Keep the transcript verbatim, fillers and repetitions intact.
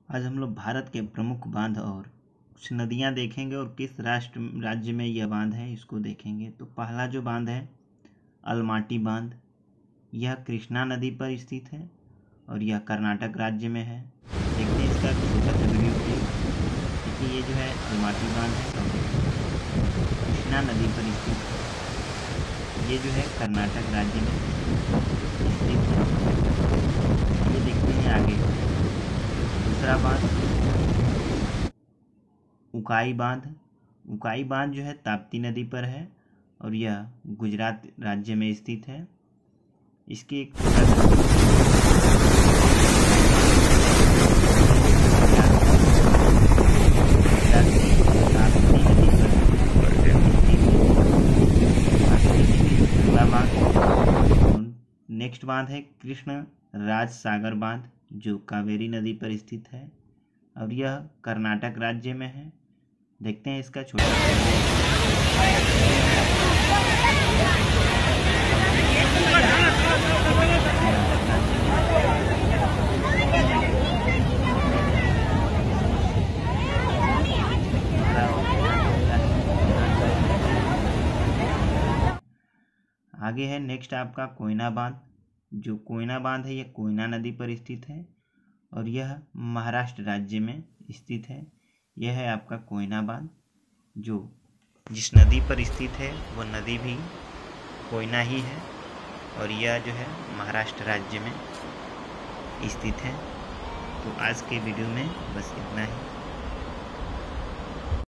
आज हम लोग भारत के प्रमुख बांध और कुछ नदियां देखेंगे और किस राष्ट्र राज्य में यह बांध है इसको देखेंगे। तो पहला जो बांध है अलमाटी बांध, यह कृष्णा नदी पर स्थित है और यह कर्नाटक राज्य में है। देखते हैं इसका छोटा सा वीडियो क्लिप। देखिए ये जो है अलमाटी बांध है और कृष्णा नदी पर स्थित है। ये जो है कर्नाटक राज्य में स्थित है। ये देखते हैं आगे दूसरा बांध उकाई बांध। उकाई बांध जो है ताप्ती नदी पर है और यह गुजरात राज्य में स्थित है। इसके एक नेक्स्ट बांध है कृष्ण राज सागर बांध जो कावेरी नदी पर स्थित है और यह कर्नाटक राज्य में है। देखते हैं इसका छोटा आगे है नेक्स्ट आपका कोयना बांध। जो कोयना बांध है यह कोयना नदी पर स्थित है और यह महाराष्ट्र राज्य में स्थित है। यह है आपका कोयना बांध। जो जिस नदी पर स्थित है वह नदी भी कोयना ही है और यह जो है महाराष्ट्र राज्य में स्थित है। तो आज के वीडियो में बस इतना ही।